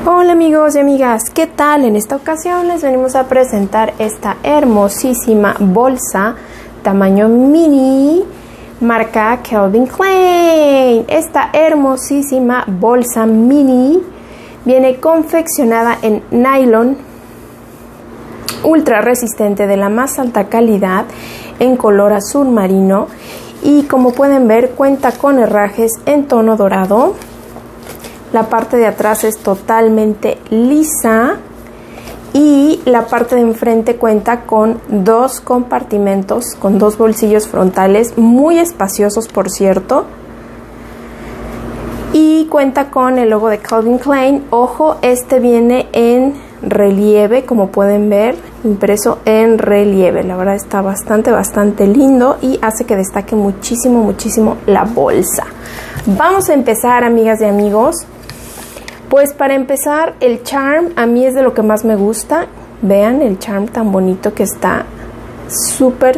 Hola amigos y amigas, ¿qué tal? En esta ocasión les venimos a presentar esta hermosísima bolsa tamaño mini marca Calvin Klein. Esta hermosísima bolsa mini viene confeccionada en nylon ultra resistente de la más alta calidad en color azul marino y como pueden ver cuenta con herrajes en tono dorado. La parte de atrás es totalmente lisa y la parte de enfrente cuenta con dos compartimentos, con dos bolsillos frontales muy espaciosos, por cierto. Y cuenta con el logo de Calvin Klein. Ojo, este viene en relieve, como pueden ver, impreso en relieve. La verdad está bastante lindo y hace que destaque muchísimo la bolsa. Vamos a empezar, amigas y amigos. Pues para empezar, el charm a mí es de lo que más me gusta. Vean el charm tan bonito que está, súper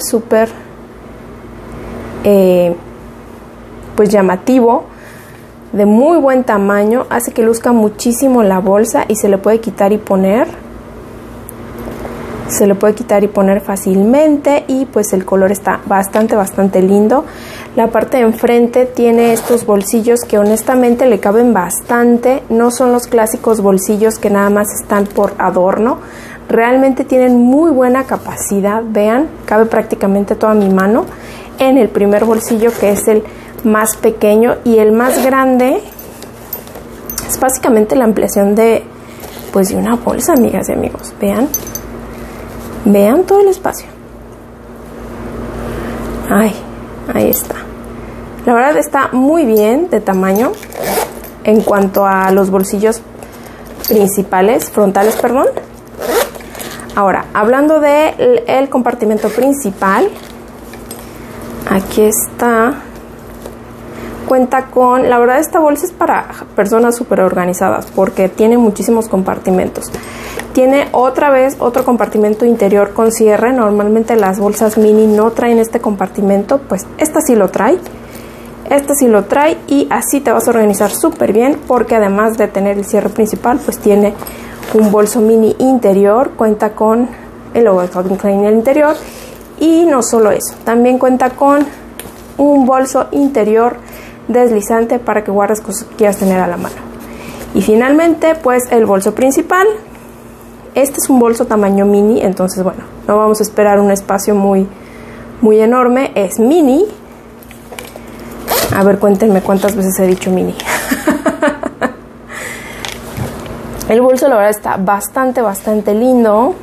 pues llamativo, de muy buen tamaño, hace que luzca muchísimo la bolsa y se le puede quitar y poner. Se le puede quitar y poner fácilmente y pues el color está bastante lindo. La parte de enfrente tiene estos bolsillos que honestamente le caben bastante. No son los clásicos bolsillos que nada más están por adorno. Realmente tienen muy buena capacidad. Vean, cabe prácticamente toda mi mano en el primer bolsillo, que es el más pequeño, y el más grande es básicamente la ampliación de una bolsa, amigas y amigos. Vean todo el espacio. Ahí está. La verdad está muy bien de tamaño en cuanto a los bolsillos frontales, perdón. Ahora, hablando del compartimento principal, aquí está. Cuenta con, la verdad esta bolsa es para personas súper organizadas porque tiene muchísimos compartimentos. Tiene otra vez otro compartimento interior con cierre. Normalmente las bolsas mini no traen este compartimento, pues esta sí lo trae. Esta sí lo trae y así te vas a organizar súper bien porque además de tener el cierre principal, pues tiene un bolso mini interior. Cuenta con el logo de Calvin Klein en el interior y no solo eso, también cuenta con un bolso interior deslizante para que guardes cosas que quieras tener a la mano. Y finalmente pues el bolso principal. Este es un bolso tamaño mini, entonces bueno, no vamos a esperar un espacio muy enorme, es mini. A ver, cuéntenme cuántas veces he dicho mini. El bolso la verdad está bastante lindo.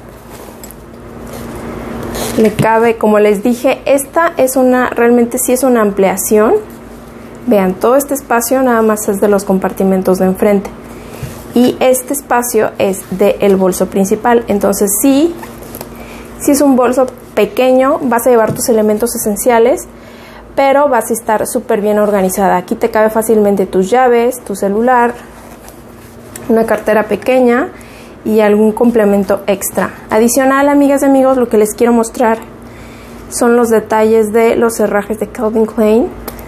Le cabe, como les dije, esta es realmente sí es una ampliación. Vean, todo este espacio nada más es de los compartimentos de enfrente. Y este espacio es del bolso principal. Entonces sí es un bolso pequeño, vas a llevar tus elementos esenciales, pero vas a estar súper bien organizada. Aquí te cabe fácilmente tus llaves, tu celular, una cartera pequeña y algún complemento extra. Adicional, amigas y amigos, lo que les quiero mostrar son los detalles de los herrajes de Calvin Klein,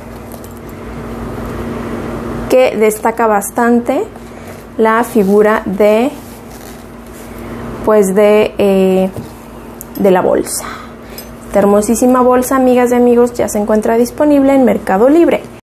que destaca bastante la figura de la bolsa. Esta hermosísima bolsa, amigas y amigos, ya se encuentra disponible en Mercado Libre.